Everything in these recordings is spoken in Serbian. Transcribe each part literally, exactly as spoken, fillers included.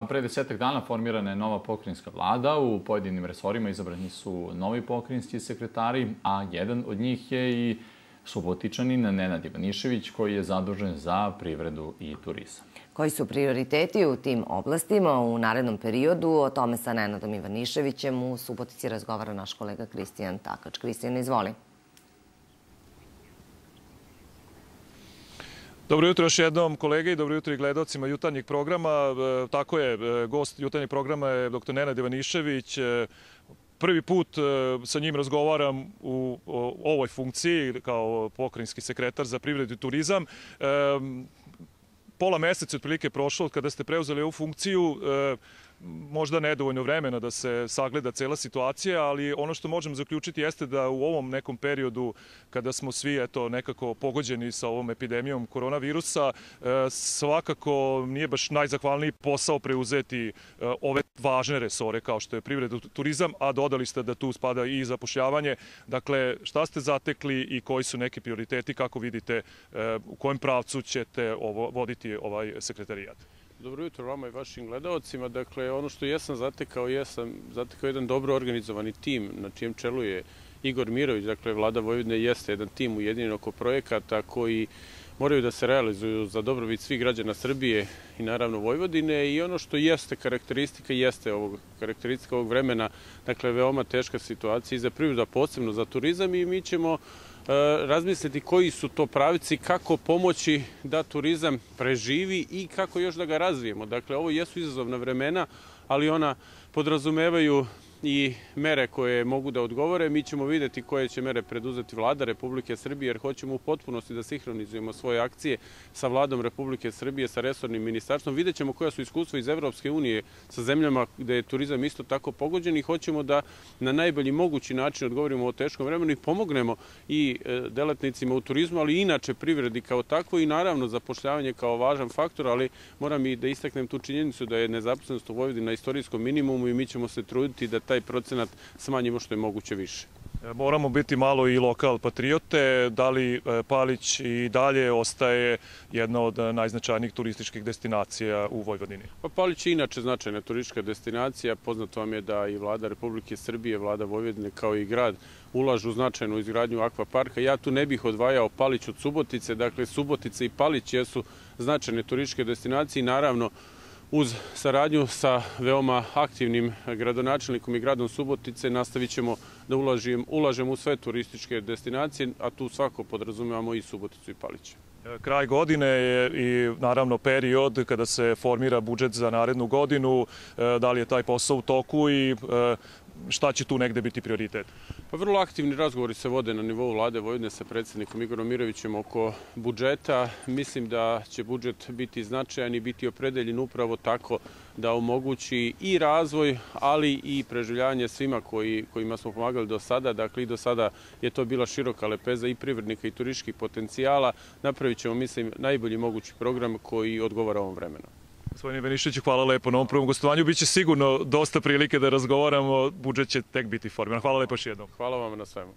pre desetak dana formirana je nova pokrajinska vlada. U pojedinim resorima izabrani su novi pokrajinski sekretari, a jedan od njih je i Subotičanin Nenad Ivanišević, koji je zadužen za privredu i turizam. Koji su prioriteti u tim oblastima u narednom periodu? O tome sa Nenadom Ivaniševićem u Subotici razgovara naš kolega Kristijan Takač. Kristijan, izvoli. Dobro jutro još jednom, kolege, i dobro jutro i gledalcima jutarnjeg programa. Tako je, gost jutarnjeg programa je doktor Nenad Ivanišević. Prvi put sa njim razgovaram u ovoj funkciji kao pokrajinski sekretar za privredu i turizam. Pola meseca otprilike prošlo kada ste preuzeli ovu funkciju, možda nedovoljno vremena da se sagleda cela situacija, ali ono što možemo zaključiti jeste da u ovom nekom periodu kada smo svi eto, nekako pogođeni sa ovom epidemijom koronavirusa, svakako nije baš najzahvalniji posao preuzeti ove važne resore kao što je privreda i turizam, a dodali ste da tu spada i zapošljavanje. Dakle, šta ste zatekli i koji su neki prioriteti, kako vidite u kojem pravcu ćete ovo, voditi ovaj sekretarijat? Dobro jutro vama i vašim gledalcima. Dakle, ono što jesam zatekao, jesam zatekao jedan dobro organizovani tim na čijem čelu je Igor Mirović. Dakle, Vlada Vojvodine jeste jedan tim ujedinjen oko projekata koji moraju da se realizuju za dobrobit svih građana Srbije i naravno Vojvodine. I ono što jeste karakteristika, jeste ovog, karakteristika ovog vremena, dakle, veoma teška situacija i za privredu, posebno za turizam, i mi ćemo razmisliti koji su to pravci, kako pomoći da turizam preživi i kako još da ga razvijemo. Dakle, ovo jesu izazovna vremena, ali ona podrazumevaju i mere koje mogu da odgovore. Mi ćemo vidjeti koje će mere preduzeti Vlada Republike Srbije, jer hoćemo u potpunosti da sinhronizujemo svoje akcije sa Vladom Republike Srbije, sa resornim ministarstvom. Vidjet ćemo koja su iskustva iz Evropske unije sa zemljama gde je turizam isto tako pogođen i hoćemo da na najbolji mogući način odgovorimo o teškom vremenu i pomognemo i delatnicima u turizmu, ali i inače privredi kao takvo i naravno zapošljavanje kao važan faktor, ali moram i da istaknem tu činjenicu da je nezaposlenost u Vojvodini na istorijskom minimumu i mi ćemo se truditi da taj procenat smanjimo što je moguće više. Moramo biti malo i lokal patriote. Da li Palić i dalje ostaje jedna od najznačajnijih turističkih destinacija u Vojvodini? Pa Palić je inače značajna turistička destinacija. Poznato vam je da i Vlada Republike Srbije, Vlada Vojvodine kao i grad ulažu značajnu izgradnju akvaparka. Ja tu ne bih odvajao Palić od Subotice. Dakle, Subotica i Palić jesu značajne turističke destinacije i naravno uz saradnju sa veoma aktivnim gradonačelnikom i gradom Subotice nastavit ćemo da ulažemo u sve turističke destinacije, a tu svako podrazumevamo i Suboticu i Palić. Kraj godine je i naravno period kada se formira budžet za narednu godinu. Da li je taj posao u toku i šta će tu negde biti prioritet? Pa vrlo aktivni razgovori se vode na nivou Vlade Vojvodine sa predsjednikom Igorom Mirovićem oko budžeta. Mislim da će budžet biti značajan i biti opredeljen upravo tako da omogući i razvoj, ali i preživljavanje svima koji, kojima smo pomagali do sada. Dakle, i do sada je to bila široka lepeza i privrednika i turističkih potencijala. Napravit ćemo, mislim, najbolji mogući program koji odgovara ovom vremenu. Gospodine Ivaniševiću, hvala lepo na ovom prvom gostovanju. Biće sigurno dosta prilike da razgovaramo. Budžet će tek biti formiran. Hvala lepo još jednom. Hvala vam na svemu.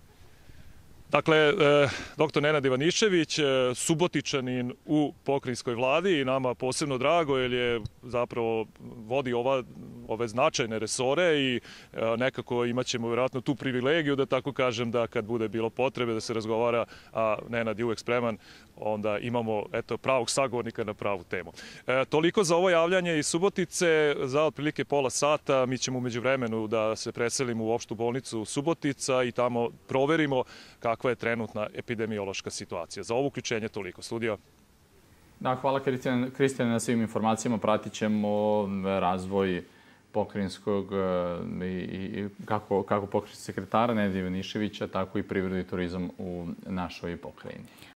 Dakle, doktor Nenad Ivanišević, Subotičanin u pokrajinskoj vladi i nama posebno drago jer je zapravo vodi ova, ove značajne resore i nekako imat ćemo vjerojatno tu privilegiju da tako kažem da kad bude bilo potrebe da se razgovara, a Nenad je uvek spreman, onda imamo eto, pravog sagovornika na pravu temu. E, toliko za ovo javljanje iz Subotice. Za otprilike pola sata mi ćemo umeđu vremenu da se preselimo u opštu bolnicu Subotica i tamo proverimo kakva je trenutna epidemiološka situacija. Za ovo uključenje toliko. Studio. Da, hvala Kristijane na svim informacijama. Pratit ćemo razvoj pokrajinskog i, i kako, kako pokrajinskog sekretara Nenada Ivaniševića, tako i privredu i turizam u našoj pokrajini.